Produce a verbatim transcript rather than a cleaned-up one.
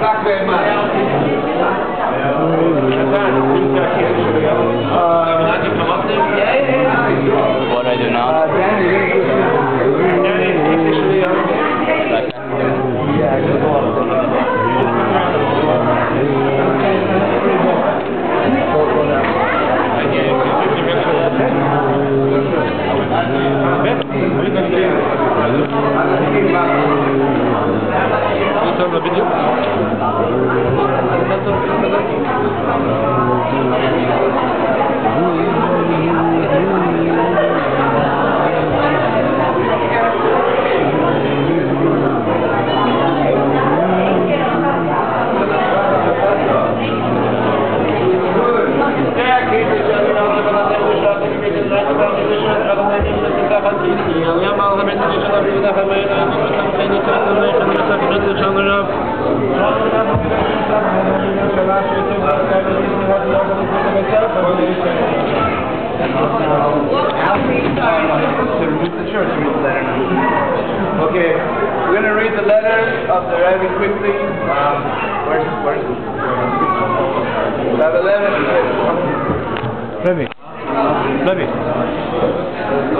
Tak very much. What do I do now? Okay, we're going to read the letters of the Rebbe quickly. Um, where's, where's Tab eleven. Rebbe. Rebbe.